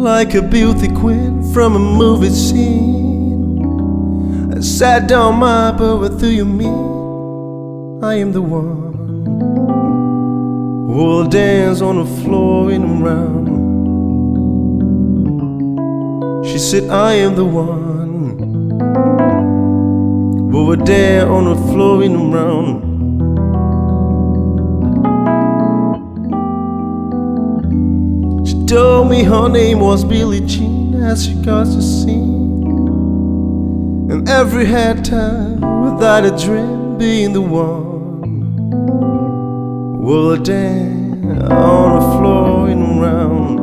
like a beauty queen from a movie scene. I sat down, my but what do you mean? I am the one who will dance on the floor in a round. She said I am the one who will dance on the floor in a round. She told me her name was Billie Jean as she got to sing, and every had time without a dream being the one will dance on the floor in a round.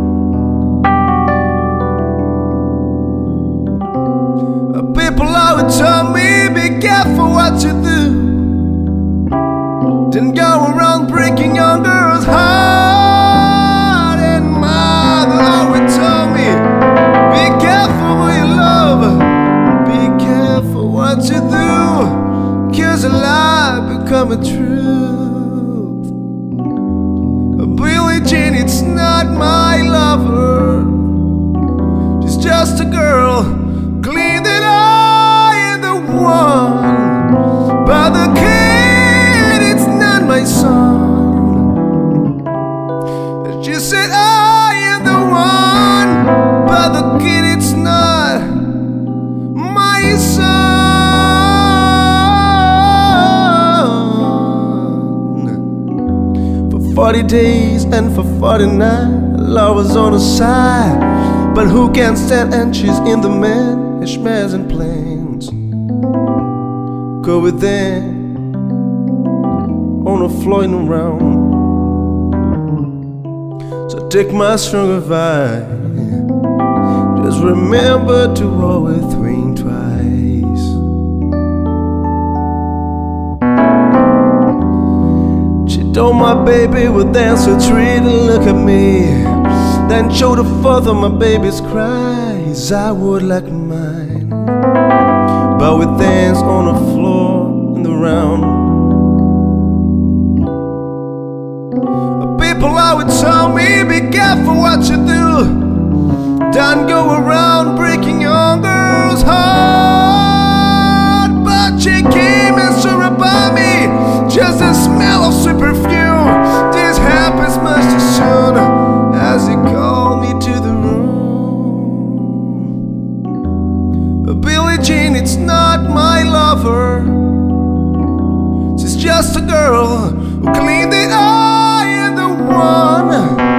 People always tell me, be careful what you do. Don't go around breaking young girls' heart. And mother always told me, be careful who you love, be careful what you do, 'cause a lie become a truth. Billie Jean, it's not my lover, she's just a girl, clean that I am the one. But the kid, it's not my son. She said I am the one, but the kid, it's not my son. For 40 days and for 49, love was on her side. But who can stand inches in the man, Ishmaels and plains? Go with them on a floating around. So take my strong advice, just remember to always think twice. She told my baby would dance a treat and look at me, then show the father my baby's cries. I would like mine, but we dance on the floor in the round. People always tell me, be careful what you do. Don't go around breaking young girls' heart. But she came and swore about me, just the smell of sweet perfume. This happens much too soon as he called me to the room. Billie Jean, it's not my lover, she's just a girl who claimed that I am the one.